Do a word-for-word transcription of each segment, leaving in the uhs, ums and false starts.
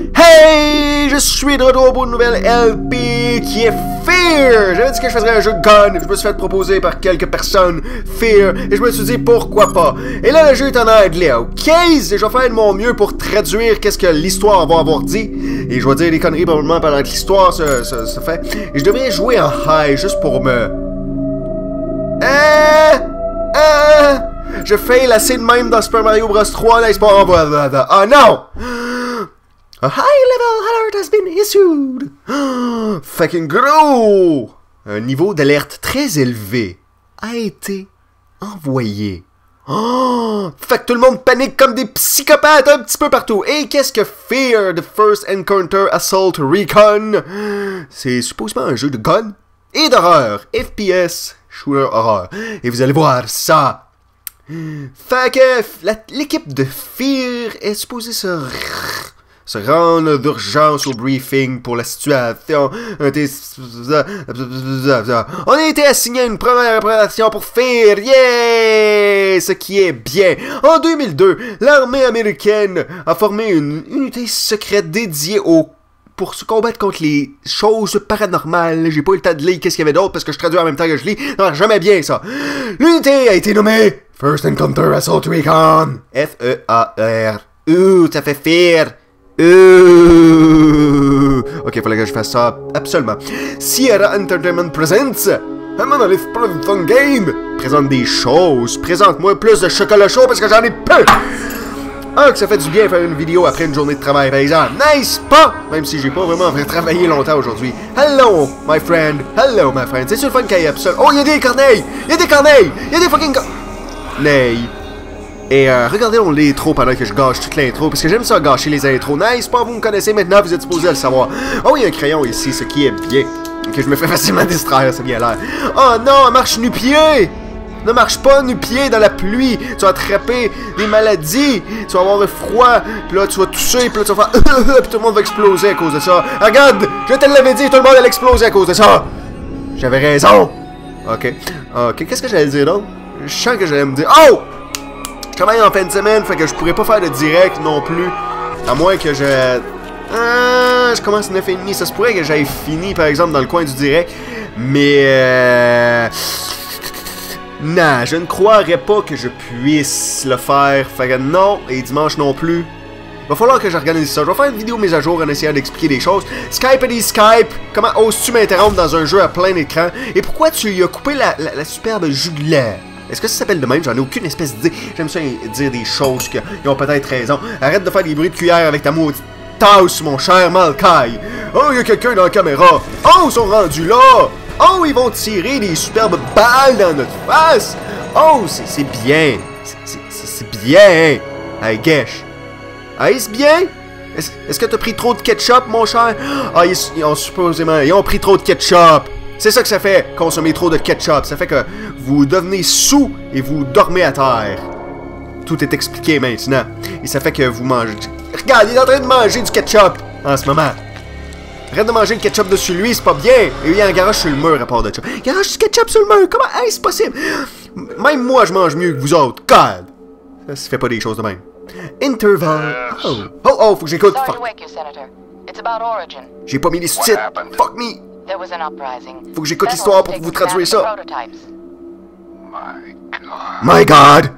Hey! Je suis de retour pour une nouvelle L P qui est Fear! J'avais dit que je faisais un jeu de gun, je me suis fait proposer par quelques personnes Fear, et je me suis dit pourquoi pas. Et là, le jeu est en anglais, ok? Et je vais faire de mon mieux pour traduire qu'est-ce que l'histoire va avoir dit. Et je vais dire des conneries probablement pendant que l'histoire se, se, se fait. Et je devrais jouer en high juste pour me... Euh... Euh... Je fail assez de même dans Super Mario Bros trois, n'est-ce pas? Oh non! A high level alert has been issued! Oh, fucking gros! Un niveau d'alerte très élevé a été envoyé. Oh! Fait que tout le monde panique comme des psychopathes un petit peu partout. Et qu'est-ce que Fear the First Encounter Assault Recon? C'est supposément un jeu de gun et d'horreur. F P S, shooter horreur. Et vous allez voir ça. Fait que l'équipe de Fear est supposée se... se rendre d'urgence au briefing pour la situation. On a été, on a été assigné une première opération pour Fear, yeah! Ce qui est bien. En deux mille deux, l'armée américaine a formé une unité secrète dédiée au pour se combattre contre les choses paranormales. J'ai pas eu le temps de lire qu'est-ce qu'il y avait d'autre parce que je traduis en même temps que je lis. Ça marche jamais bien, ça. L'unité a été nommée First Encounter Assault Recon. F E A R. Ouh, ça fait Fear. Euh... Ok, fallait que je fasse ça absolument. Sierra Entertainment Presents a Monolith Production Game présente des choses. Présente-moi plus de chocolat chaud parce que j'en ai peu. Ah, que ça fait du bien faire une vidéo après une journée de travail, par exemple. N'est-ce pas? Même si j'ai pas vraiment travaillé longtemps aujourd'hui. Hello, my friend. Hello, my friend. C'est-tu le fun qu'il y a absolument... Oh, il y a des corneilles! Il y a des corneilles! Il y a des fucking corneilles! Et euh, regardez-on l'intro pendant que je gâche toute l'intro, parce que j'aime ça gâcher les intros. Nice, pas vous me connaissez maintenant, vous êtes supposé le savoir. Oh, il y a un crayon ici, ce qui est bien. Que je me fais facilement distraire, c'est bien l'air. Oh non, marche nu-pied! Ne marche pas nu-pied dans la pluie. Tu vas attraper des maladies. Tu vas avoir le froid. Puis là, tu vas tousser. Puis là, tu vas faire... Puis tout le monde va exploser à cause de ça. Regarde! Je te l'avais dit, tout le monde allait exploser à cause de ça. J'avais raison. Ok. Ok, qu'est-ce que j'allais dire donc? Je sens que j'allais me dire... Oh! Je travaille en fin de semaine, fait que je pourrais pas faire de direct non plus. À moins que je... Ah, je commence neuf heures trente. Ça se pourrait que j'aille fini, par exemple, dans le coin du direct. Mais... Euh... Non, je ne croirais pas que je puisse le faire. Fait que non, et dimanche non plus. Il va falloir que j'organise ça. Je vais faire une vidéo mise à jour en essayant d'expliquer des choses. Skype et des Skype. Comment oses-tu m'interrompre dans un jeu à plein écran? Et pourquoi tu lui as coupé la, la, la superbe jugulaire? Est-ce que ça s'appelle de même? J'en ai aucune espèce d'idée. J'aime ça dire des choses qui ont peut-être raison. Arrête de faire des bruits de cuillère avec ta maudite tasse, mon cher Malkai. Oh, il y a quelqu'un dans la caméra. Oh, ils sont rendus là. Oh, ils vont tirer des superbes balles dans notre face. Oh, c'est bien. C'est bien. Hey, Gesh. Hey, c'est bien? Est-ce est que t'as pris trop de ketchup, mon cher? Ah, ils, ils ont supposément... Ils ont pris trop de ketchup. C'est ça que ça fait, consommer trop de ketchup. Ça fait que vous devenez sous et vous dormez à terre. Tout est expliqué maintenant. Et ça fait que vous mangez... Regarde, il est en train de manger du ketchup en ce moment. Arrête de manger le ketchup dessus lui, c'est pas bien. Et il y a un garage sur le mur à part de ça. Garage du ketchup sur le mur, comment est-ce possible? Même moi, je mange mieux que vous autres. God! Ça se fait pas des choses de même. Interval. Oh, oh, oh, faut que j'écoute. Fuck. J'ai pas mis les sous-titres. Fuck me. Faut que j'écoute l'histoire pour vous traduire ça. My God!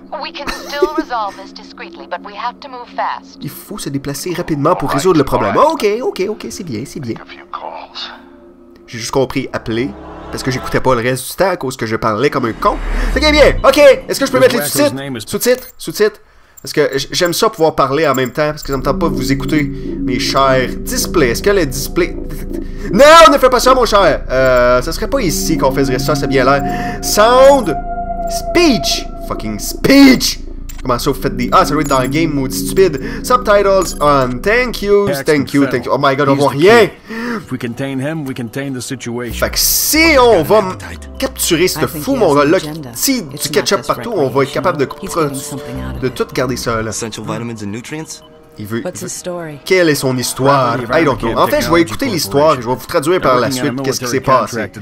Il faut se déplacer rapidement pour résoudre le problème. Ok, ok, ok, c'est bien, c'est bien. J'ai juste compris appeler, parce que j'écoutais pas le reste du temps à cause que je parlais comme un con. Ok, bien, ok! Est-ce que je peux mettre les sous-titres? Sous-titres? Sous-titres? Parce que j'aime ça pouvoir parler en même temps, parce que ça me tente pas de vous écouter, mes chers. Display, est-ce que le display... Non, ne fais pas ça, mon cher! Euh, ça serait pas ici qu'on faisait ça, c'est bien l'air. Sound! Speech! Fucking speech! Comment ça, vous faites des... Ah, ça doit être dans le game, maudit stupide. Subtitles on. Thank you, thank you, thank you. Oh my God, on voit rien! Fait que si on va capturer ce fou, mon gars, là, si du ketchup partout, on va être capable de, de tout garder ça, là. Il veut... il veut... Quelle est son histoire? I don't know. En fait, je vais écouter l'histoire et je vais vous traduire par la suite qu'est-ce qui s'est passé.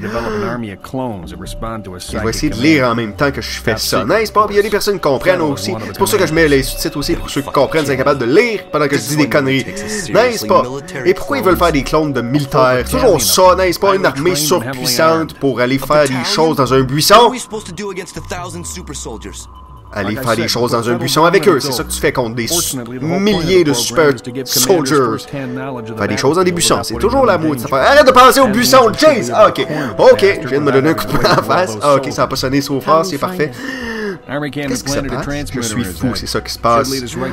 Je vais essayer de lire en même temps que je fais ça. N'est-ce pas? Puis il y a des personnes qui comprennent aussi. C'est pour ça que je mets les sous-titres aussi, pour ceux qui comprennent, sont capables de lire pendant que je dis des conneries. N'est-ce pas? Et pourquoi ils veulent faire des clones de militaires? Toujours ça, n'est-ce pas? Une armée surpuissante pour aller faire des choses dans un buisson? Aller faire des choses dans un buisson avec eux, c'est ça que tu fais contre des milliers de super soldiers. Faire des choses dans des buissons, c'est toujours la maudite affaire. Arrête de penser aux buissons, Jace! Ah, ok. Ok, je viens de me donner un coup de poing en face. Ah, ok, ça n'a pas sonné trop fort, c'est parfait. Qu'est-ce qui se passe? Je suis fou, c'est ça qui se passe.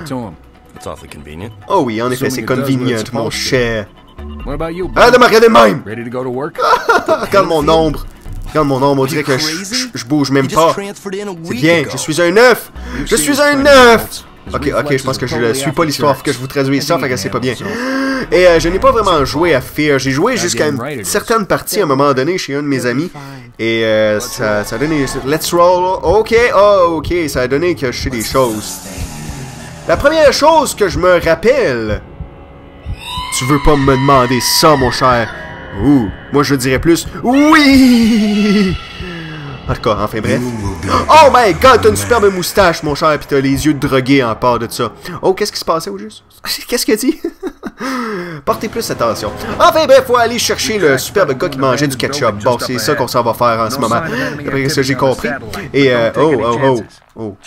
Oh oui, en effet, c'est convenient, mon cher. Arrête de me regarder de même! Regarde mon ombre. Regarde mon ombre, on dirait que je, je, je bouge même pas. C'est bien, je suis un œuf! Je suis un œuf! Ok, ok, je pense que je ne suis pas l'histoire, faut que je vous traduise ça, fait que c'est pas bien. Et euh, je n'ai pas vraiment joué à Fear. J'ai joué jusqu'à une certaine partie à un moment donné chez un de mes amis. Et euh, ça, ça a donné... Let's roll. Ok, oh, ok, ça a donné que je sais des choses. La première chose que je me rappelle... Tu veux pas me demander ça, mon cher? Ouh, moi je dirais plus oui! En tout cas, enfin bref. Oh my god, t'as une superbe moustache, mon cher, pis t'as les yeux drogués en part de ça. Oh, qu'est-ce qui se passait au juste? Qu'est-ce qu'il a dit? Portez plus attention. Enfin bref, faut aller chercher le superbe gars qui mangeait du ketchup. Bon, c'est ça qu'on s'en va faire en ce moment. D'après ce que j'ai compris. Et euh, oh, oh, oh, oh.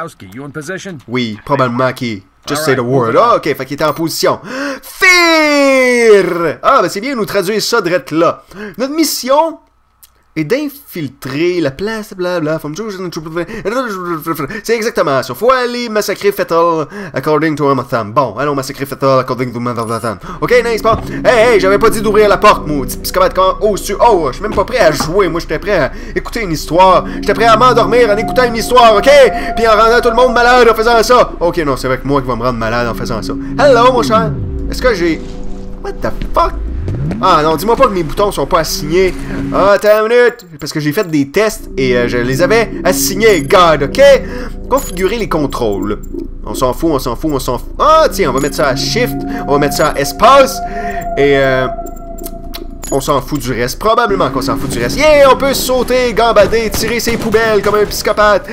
Oui, probablement qu'il... Just say the word. Ah, ok, fait qu'il était en position. Fear! Ah, ben c'est bien nous traduire ça direct là. Notre mission est d'infiltrer la place, blabla. C'est exactement ça. Faut aller massacrer Fettel according to Amatham. Bon, allons massacrer Fettel according to Amatham. Ok, n'est-ce pas? Hey, hey, j'avais pas dit d'ouvrir la porte, moi. Psychopathe, quand. Oh, oh, je suis même pas prêt à jouer. Moi, j'étais prêt à écouter une histoire. J'étais prêt à m'endormir en écoutant une histoire, ok? Puis en rendant tout le monde malade en faisant ça. Ok, non, c'est avec moi qui va me rendre malade en faisant ça. Hello, mon cher. Est-ce que j'ai. What the fuck? Ah non, dis-moi pas que mes boutons sont pas assignés. Ah, attends une minute. Parce que j'ai fait des tests et euh, je les avais assignés. God, ok? Configurer les contrôles. On s'en fout, on s'en fout, on s'en fout. Ah, tiens, on va mettre ça à Shift. On va mettre ça à Espace. Et euh... on s'en fout du reste. Probablement qu'on s'en fout du reste. Yeah! On peut sauter, gambader, tirer ses poubelles comme un psychopathe.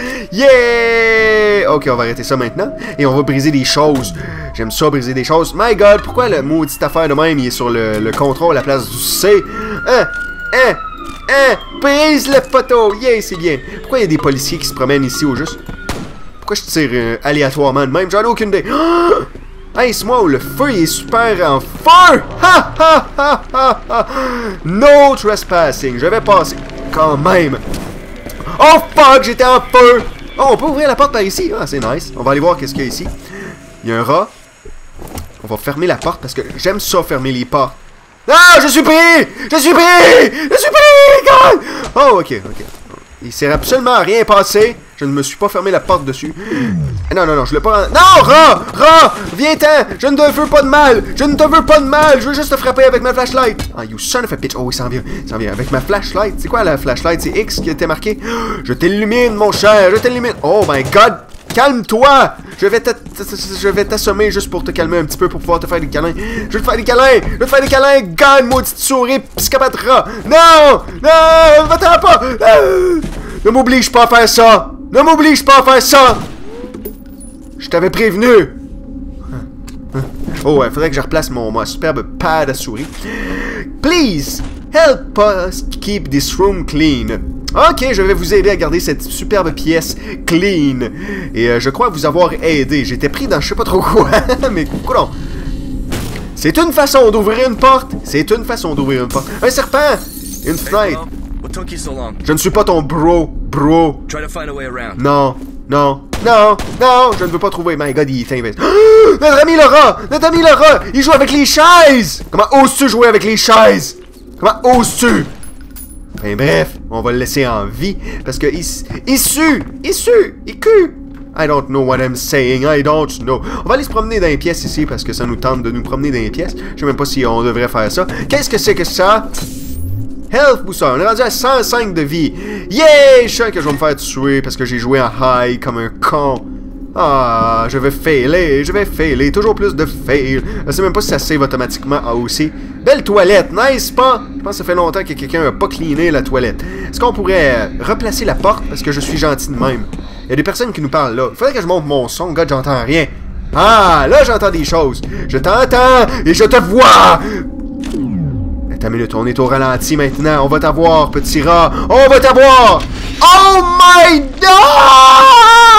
Yeah! Ok, on va arrêter ça maintenant. Et on va briser des choses. J'aime ça, briser des choses. My God, pourquoi la maudite affaire de même, il est sur le, le contrôle à la place du C? Hein? Hein? Hein? Brise le poteau! Yeah, c'est bien. Pourquoi il y a des policiers qui se promènent ici au juste? Pourquoi je tire euh, aléatoirement de même? J'en ai aucune idée. Oh! Hey, c'est moi où le feu il est super en feu! Ha ha ha ha ha! No trespassing. Je vais passer quand même. Oh fuck, j'étais en feu! Oh, on peut ouvrir la porte par ici. Ah, c'est nice. On va aller voir qu'est-ce qu'il y a ici. Il y a un rat. On va fermer la porte parce que j'aime ça fermer les portes. Ah, je suis pris! Je suis pris! Je suis pris! God! Oh, ok, ok. Il s'est absolument rien passé. Je ne me suis pas fermé la porte dessus. Non, non, non, je l'ai pas... Non, rat! Rat! Viens-t'en! Je ne te veux pas de mal! Je ne te veux pas de mal! Je veux juste te frapper avec ma flashlight! Ah, you son of a bitch! Oh, il s'en vient. Il s'en vient. Avec ma flashlight. C'est quoi la flashlight? C'est X qui a été marqué. Je t'illumine, mon cher! Je t'illumine! Oh my god! Calme-toi! Je vais je vais t'assommer juste pour te calmer un petit peu pour pouvoir te faire des câlins. Je vais te faire des câlins! Je vais te faire des câlins! Gagne, maudite souris, psychopathe rat! Non! Non! Va-t'en pas! Ne m'oblige pas à faire ça! Ne m'oblige pas à faire ça! Je t'avais prévenu! Oh, il faudrait que je replace mon, mon superbe pad à souris. Please, help us keep this room clean. Ok, je vais vous aider à garder cette superbe pièce clean. Et euh, je crois vous avoir aidé. J'étais pris dans je sais pas trop quoi, mais coudonc. C'est une façon d'ouvrir une porte. C'est une façon d'ouvrir une porte. Un serpent! Une fenêtre. Je ne suis pas ton bro, bro. Non, non, non, non, je ne veux pas trouver. My God, il est invincible. Oh, notre ami le rat! Notre ami le rat! Il joue avec les chaises! Comment oses-tu jouer avec les chaises? Comment oses-tu? Enfin bref, on va le laisser en vie. Parce que issu, issu, issu, icu. I don't know what I'm saying, I don't know. On va aller se promener dans les pièces ici parce que ça nous tente de nous promener dans les pièces. Je sais même pas si on devrait faire ça. Qu'est-ce que c'est que ça? Health Booster, on est rendu à cent cinq de vie. Yeah! Je sens que je vais me faire tuer parce que j'ai joué en high comme un con. Ah, je vais failer, je vais failer, toujours plus de fail. Je sais même pas si ça save automatiquement ah, aussi. Belle toilette, nice pas? Je pense que ça fait longtemps que quelqu'un a pas cleané la toilette. Est-ce qu'on pourrait replacer la porte parce que je suis gentil de même? Il y a des personnes qui nous parlent là. Il faudrait que je monte mon son, gars, j'entends rien. Ah, là j'entends des choses. Je t'entends et je te vois! Attends une minute, on est au ralenti maintenant. On va t'avoir, petit rat. On va t'avoir! Oh my God!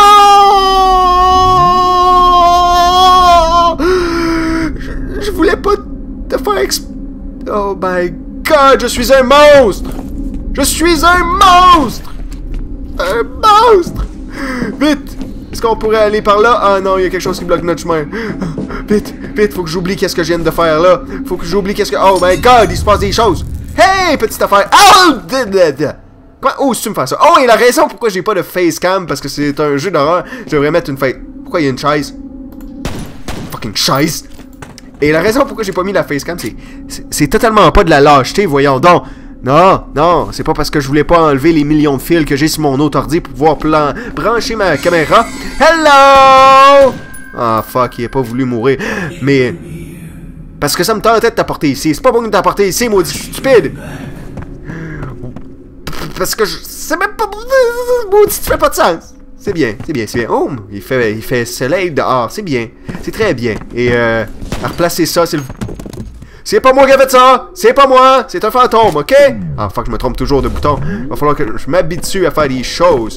Je voulais pas te faire exp... Oh my God, je suis un monstre! Je suis un monstre! Un monstre! Vite! Est-ce qu'on pourrait aller par là? Ah non, il y a quelque chose qui bloque notre chemin. Vite, vite, faut que j'oublie qu'est-ce que je viens de faire là. Faut que j'oublie qu'est-ce que... Oh my God, il se passe des choses! Hey, petite affaire! Oh! Comment... Oh, si tu me fais ça? Oh, et la raison pourquoi j'ai pas de facecam, parce que c'est un jeu d'horreur, je devrais mettre une face... Pourquoi il y a une chaise? Fucking chaise! Et la raison pourquoi j'ai pas mis la facecam, c'est... C'est totalement pas de la lâcheté, voyons donc! Non, non, c'est pas parce que je voulais pas enlever les millions de fils que j'ai sur mon autre ordi pour pouvoir plan... brancher ma caméra. Hello! Ah, fuck, il a pas voulu mourir. Mais... Parce que ça me tentait de t'apporter ici. C'est pas bon de t'apporter ici, maudit stupide! Parce que je... C'est même pas... Maudit, tu fais pas de sens! C'est bien, c'est bien, c'est bien. Oh, il fait, il fait soleil dehors, c'est bien. C'est très bien. Et euh... à replacer ça, c'est le... C'est pas moi qui ai fait ça! C'est pas moi! C'est un fantôme, ok? Ah, fuck, je me trompe toujours de bouton. Il va falloir que je m'habitue à faire des choses.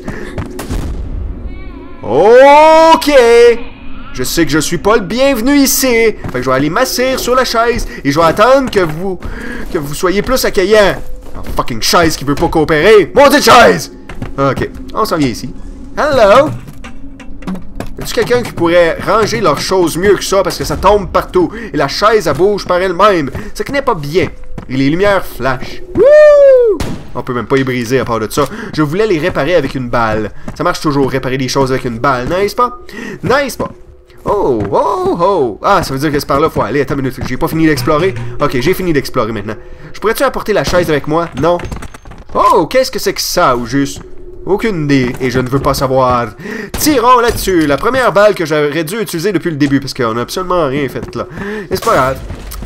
Ok! Je sais que je suis pas le bienvenu ici. Fait que je vais aller m'asseoir sur la chaise et je vais attendre que vous... que vous soyez plus accueillant. Oh, fucking chaise qui veut pas coopérer. Maudite chaise! Ok, on s'en vient ici. Hello! Est-ce quelqu'un qui pourrait ranger leurs choses mieux que ça parce que ça tombe partout et la chaise elle bouge par elle-même? Ce qui n'est pas bien. Et les lumières flashent. Wouh! On peut même pas les briser à part de ça. Je voulais les réparer avec une balle. Ça marche toujours, réparer des choses avec une balle, n'est-ce pas? N'est-ce pas? Oh, oh, oh! Ah, ça veut dire que c'est par là, faut aller. Attends une minute, j'ai pas fini d'explorer. Ok, j'ai fini d'explorer maintenant. Je pourrais-tu apporter la chaise avec moi? Non. Oh, qu'est-ce que c'est que ça, ou juste? Aucune idée, et je ne veux pas savoir. Tirons là-dessus. La première balle que j'aurais dû utiliser depuis le début, parce qu'on n'a absolument rien fait là. Mais c'est pas grave.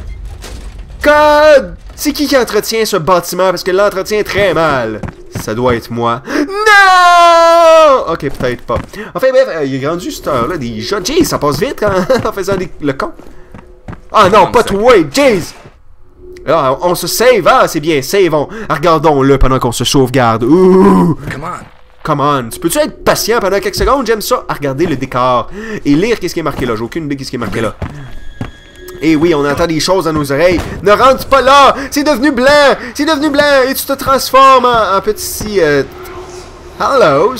Code! C'est qui qui entretient ce bâtiment? Parce que l'entretient très mal. Ça doit être moi. Non! Ok, peut-être pas. Enfin bref, il est rendu cette heure-là des jeux. Jeez, ça passe vite quand... en faisant des... le con. Ah non, pas toi, jeez! Ah, on se save, ah, c'est bien, savons. Regardons-le pendant qu'on se sauvegarde. Ouh! Come on. Come on. Tu peux-tu être patient pendant quelques secondes? J'aime ça. À regarder le décor. Et lire qu'est-ce qui est marqué là. J'ai aucune idée qu'est-ce qui est marqué là. Et oui, on entend des choses dans nos oreilles. Ne rentre pas là! C'est devenu blanc! C'est devenu blanc! Et tu te transformes en, en petit... Euh... Hellos?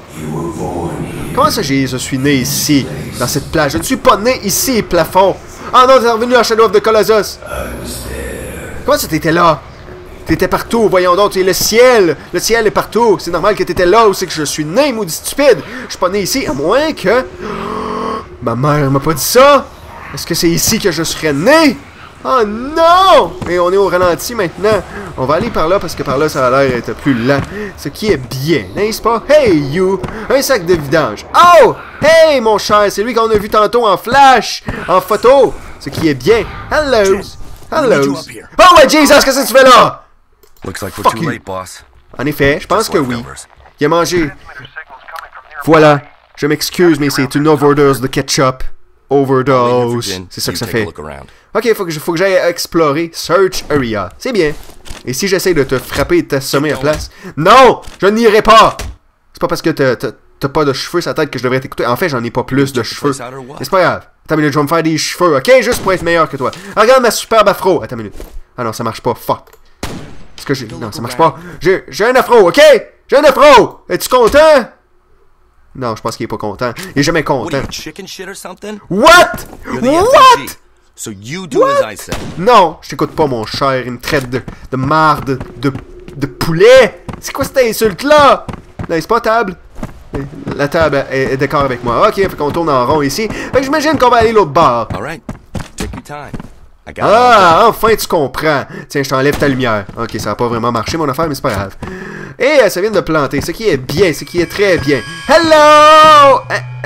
Comment ça, j'ai, je suis né ici, dans cette plage? Je ne suis pas né ici, plafond! Ah non, t'es revenu à Shadow of the Colossus! Comment ça, t'étais là? T'étais partout, voyons donc, tu es le ciel! Le ciel est partout! C'est normal que t'étais là où c'est que je suis né, maudit stupide! Je suis pas né ici, à moins que... Ma mère m'a pas dit ça! Est-ce que c'est ici que je serais né? Oh non! Et on est au ralenti maintenant. On va aller par là parce que par là, ça a l'air d'être plus lent. Ce qui est bien, n'est-ce pas? Hey, you! Un sac de vidange. Oh! Hey, mon cher! C'est lui qu'on a vu tantôt en flash! En photo! Ce qui est bien. Hello! Hello! Oh, ouais, Jesus! Qu'est-ce que tu fais là? Fuck you. En effet, je pense que oui. Il a mangé... Voilà. Je m'excuse, mais c'est une overdose de ketchup. Overdose. C'est ça que ça fait. Ok, faut que, faut que j'aille explorer. Search area. C'est bien. Et si j'essaie de te frapper et de t'assommer à place... Non! Je n'irai pas! C'est pas parce que t'as pas de cheveux sur la tête que je devrais t'écouter. En fait, j'en ai pas plus de cheveux. Mais c'est pas grave. Attends une minute, je vais me faire des cheveux, ok? Juste pour être meilleur que toi. Regarde ma superbe afro. Attends une minute. Ah non, ça marche pas. Fuck. Est-ce que j'ai... Non, ça marche pas. J'ai un afro, ok? J'ai un afro! Es-tu content? Non, je pense qu'il est pas content. Il est jamais content. What? What? So you do as I say. Non, je t'écoute pas, mon cher. Il me traite de, de marde, de, de poulet. C'est quoi cette insulte-là? N'est-ce pas, table? La table est, est d'accord avec moi. Ok, fait qu'on tourne en rond ici. Fait que j'imagine qu'on va aller l'autre bord. Alright. Take your time. Ah, enfin tu comprends. Tiens, je t'enlève ta lumière. Ok, ça n'a pas vraiment marché mon affaire, mais c'est pas grave. Et ça vient de planter. Ce qui est bien, ce qui est très bien. Hello! Hey!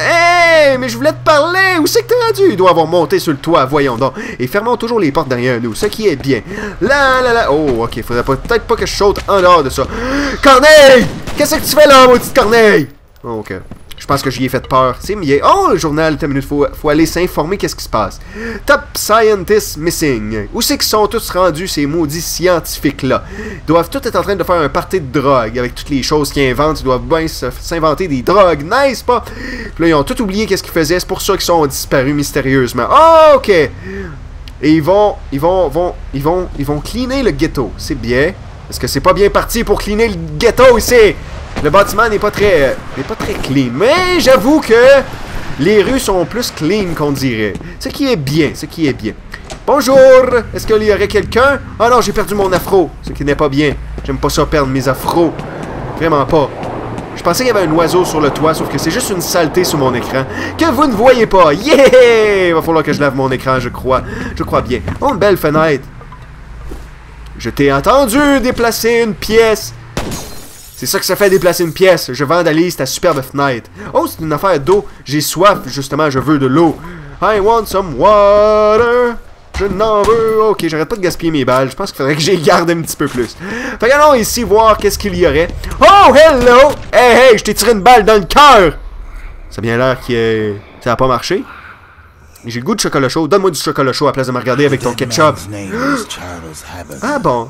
Hey, mais je voulais te parler! Où c'est que t'es rendu? Il doit avoir monté sur le toit, voyons donc. Et fermons toujours les portes derrière nous, ce qui est bien. Là, là, là. Oh, ok, faudrait peut-être pas que je saute en dehors de ça. Corneille! Qu'est-ce que tu fais là, maudite Corneille? Oh, ok. Je pense que j'y ai fait peur. C'est mieux. Oh, le journal, t'as une minute, faut, faut aller s'informer qu'est-ce qui se passe. Top Scientist Missing. Où c'est qu'ils sont tous rendus, ces maudits scientifiques-là? Ils doivent tous être en train de faire un party de drogue avec toutes les choses qu'ils inventent. Ils doivent bien s'inventer des drogues, n'est-ce pas? Puis là, ils ont tout oublié qu'est-ce qu'ils faisaient. C'est pour ça qu'ils sont disparus mystérieusement. Oh, ok. Et ils vont, ils vont, vont, ils vont, ils vont cleaner le ghetto. C'est bien. Parce que c'est pas bien parti pour cleaner le ghetto ici. Le bâtiment n'est pas très euh, n'est pas très clean. Mais j'avoue que les rues sont plus clean qu'on dirait. Ce qui est bien, ce qui est bien. Bonjour! Est-ce qu'il y aurait quelqu'un? Ah non, j'ai perdu mon afro. Ce qui n'est pas bien. J'aime pas ça perdre mes afros. Vraiment pas. Je pensais qu'il y avait un oiseau sur le toit, sauf que c'est juste une saleté sur mon écran. Que vous ne voyez pas. Yeah! Il va falloir que je lave mon écran, je crois. Je crois bien. Oh, une belle fenêtre. Je t'ai entendu déplacer une pièce. C'est ça que ça fait déplacer une pièce. Je vandalise ta superbe fenêtre. Oh, c'est une affaire d'eau. J'ai soif, justement, je veux de l'eau. I want some water. Je n'en veux. Ok, j'arrête pas de gaspiller mes balles. Je pense qu'il faudrait que j'y garde un petit peu plus. Fait que allons ici voir qu'est-ce qu'il y aurait. Oh, hello! Hey, hey, je t'ai tiré une balle dans le cœur! Ça a bien l'air que ça n'a pas marché. J'ai le goût de chocolat chaud. Donne-moi du chocolat chaud à la place de me regarder avec ton ketchup. Ah bon?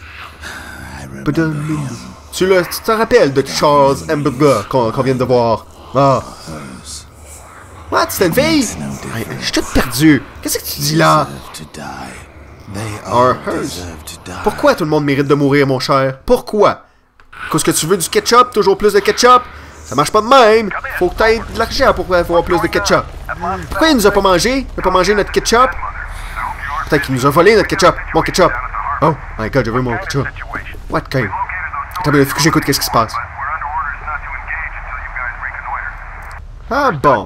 Tu le, tu te rappelles de Charles Hamburger qu'on qu'on vient de voir? Ah. What? C'était une fille? Ouais, je suis tout perdu. Qu'est-ce que tu dis là? Or hers. Pourquoi tout le monde mérite de mourir, mon cher? Pourquoi? Parce que tu veux du ketchup? Toujours plus de ketchup? Ça marche pas de même. Faut que tu aies de l'argent pour avoir plus de ketchup. Pourquoi il nous a pas mangé? Il a pas mangé notre ketchup? Peut-être qu'il nous a volé notre ketchup. Mon ketchup. Oh my god, je veux mon ketchup. What kind? Attends, il faut que j'écoute qu'est-ce qui se passe. Ah bon.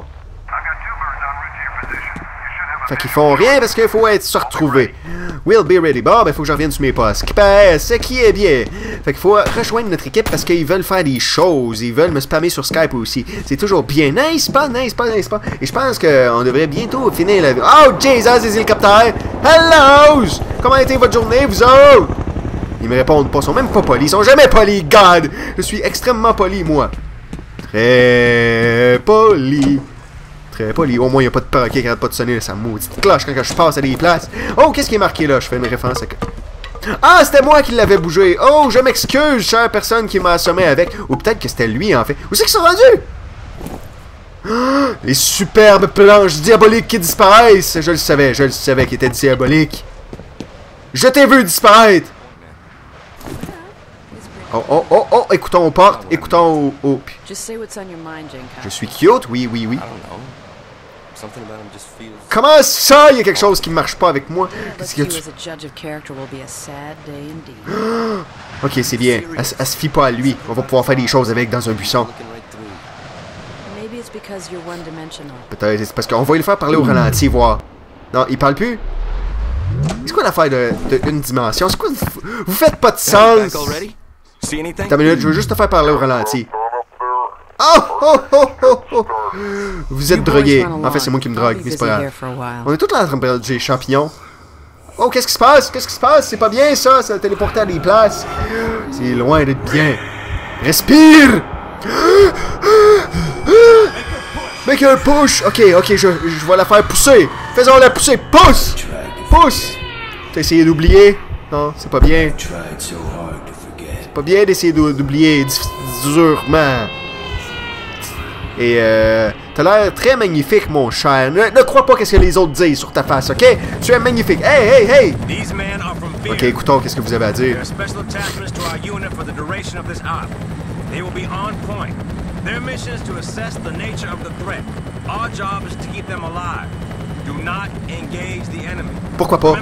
Fait qu'ils font rien parce qu'il faut être se retrouver. We'll be ready. Bon, ben faut que je revienne sur mes postes. Qui passe, ce qui est bien. Fait qu'il faut rejoindre notre équipe parce qu'ils veulent faire des choses. Ils veulent me spammer sur Skype aussi. C'est toujours bien. N'est-ce pas, n'est-ce pas, n'est-ce pas? Et je pense qu'on devrait bientôt finir la... Oh, Jesus, les hélicoptères! Hello! Comment a été votre journée, vous autres? Ils me répondent pas. Ils sont même pas polis. Ils sont jamais polis, God! Je suis extrêmement poli, moi. Très poli. Très poli. Au moins, il n'y a pas de perroquet qui arrête pas de sonner sa maudite cloche quand je passe à des places. Oh, qu'est-ce qui est marqué là? Je fais une référence à... Ah, c'était moi qui l'avais bougé. Oh, je m'excuse, chère personne qui m'a assommé avec. Ou peut-être que c'était lui, en fait. Où c'est qu'ils sont rendus? Oh, les superbes planches diaboliques qui disparaissent. Je le savais, je le savais qu'ils étaient diaboliques. Je t'ai vu disparaître. Oh, oh, oh, oh, écoutons aux portes, écoutons aux... aux... Je suis cute, oui, oui, oui. Comment ça, il y a quelque chose qui ne marche pas avec moi? Qu'est-ce qu'il y a? Ok, c'est bien. Elle, elle se fie pas à lui. On va pouvoir faire des choses avec dans un buisson. Peut-être, c'est parce qu'on va le faire parler au ralenti, voir. Non, il parle plus? C'est quoi l'affaire de, de une dimension? C'est quoi? Vous faites pas de sens! Attends une minute, je veux juste te faire parler au ralenti. Oh, oh, oh, oh, oh. Vous êtes drogué. En fait, c'est moi qui me drogue, mais c'est pas grave. On est tous là en train de perdre des champignons. Oh, qu'est-ce qui se passe? Qu'est-ce qui se passe? C'est pas bien, ça. Ça a téléporté à des places. C'est loin d'être bien. Respire! Make un push! Ok, ok, je, je vais la faire pousser. Faisons-la pousser. Pousse! Pousse! T'as essayé d'oublier? Non, c'est pas bien. C'est pas bien d'essayer d'oublier durement. Et euh... t'as l'air très magnifique, mon cher. Ne, ne crois pas qu'est-ce que les autres disent sur ta face, ok? Tu es magnifique. Hey, hey, hey! Ok, écoutons qu'est-ce que vous avez à dire. Pourquoi pas?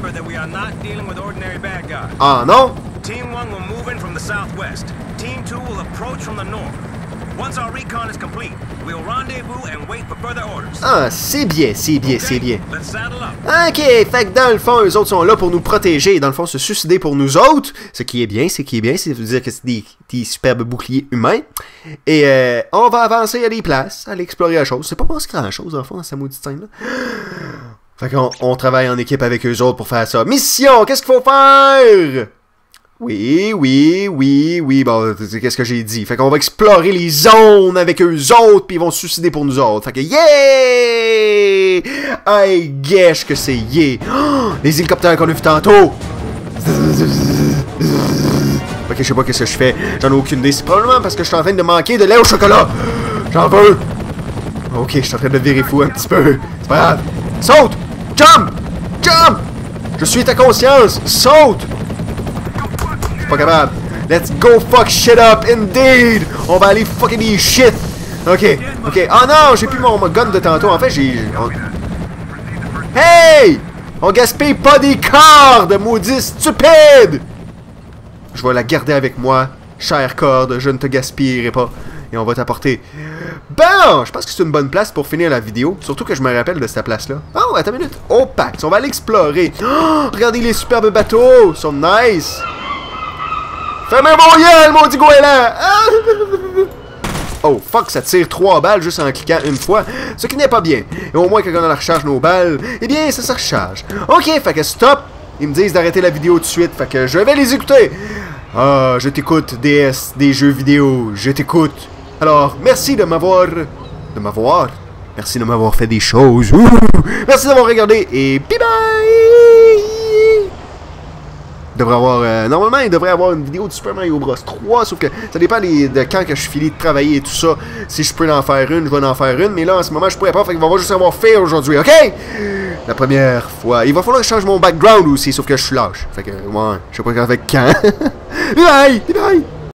Ah non? Team one will move in from the southwest. Team two will approach from the north. Once our recon is complete, we'll rendezvous and wait for further orders. Ah, c'est bien, c'est bien, c'est bien. Let's saddle up. Ok, fait que dans le fond, eux autres sont là pour nous protéger, dans le fond, se suicider pour nous autres. Ce qui est bien, ce qui est bien, c'est de dire que c'est des, des superbes boucliers humains. Et euh, on va avancer à des places, aller explorer la chose. C'est pas pense grand chose, dans le fond, dans cette maudite scène-là. Fait qu'on on travaille en équipe avec eux autres pour faire ça. Mission, qu'est-ce qu'il faut faire? Oui, oui, oui, oui, bon, qu'est-ce que j'ai dit? Fait qu'on va explorer les zones avec eux autres, puis ils vont se suicider pour nous autres. Fait que, yeah! I guess que c'est yeah! Oh, les hélicoptères qu'on a vu tantôt! Ok, je sais pas qu'est-ce que je fais. J'en ai aucune idée. C'est probablement parce que je suis en train de manquer de lait au chocolat. J'en veux! Ok, je suis en train de virer fou un petit peu. C'est pas grave. Saute! Jump! Jump! Je suis ta conscience! Saute! Pas capable. Let's go fuck shit up, indeed! On va aller fucker des shit! Ok, ok. Oh non, j'ai plus mon, mon gun de tantôt. En fait, j'ai... On... Hey! On gaspille pas des cordes, maudit stupide! Je vais la garder avec moi. Chère corde, je ne te gaspillerai pas. Et on va t'apporter... Bon! Je pense que c'est une bonne place pour finir la vidéo. Surtout que je me rappelle de cette place-là. Oh, attends une minute. Oh, Pax, on va aller explorer. Oh, regardez les superbes bateaux. Ils sont nice. Fermez mon gueule, maudit goéland! Oh, fuck, ça tire trois balles juste en cliquant une fois, ce qui n'est pas bien. Et au moins, quand on la recharge nos balles, eh bien, ça se recharge. Ok, fait que stop! Ils me disent d'arrêter la vidéo tout de suite, fait que je vais les écouter. Ah, je t'écoute, D S, des jeux vidéo, je t'écoute. Alors, merci de m'avoir... De m'avoir? Merci de m'avoir fait des choses. Ouh! Merci d'avoir regardé, et bye bye! Devrait avoir, euh, normalement, il devrait avoir une vidéo de Super Mario Bros trois, sauf que ça dépend des, de quand que je finis de travailler et tout ça. Si je peux en faire une, je vais en faire une, mais là, en ce moment, je pourrais pas, fait qu'il va juste avoir fait aujourd'hui, ok? La première fois. Il va falloir que je change mon background aussi, sauf que je suis lâche. Fait que, ouais, je sais pas avec quand. Bye bye! Bye bye!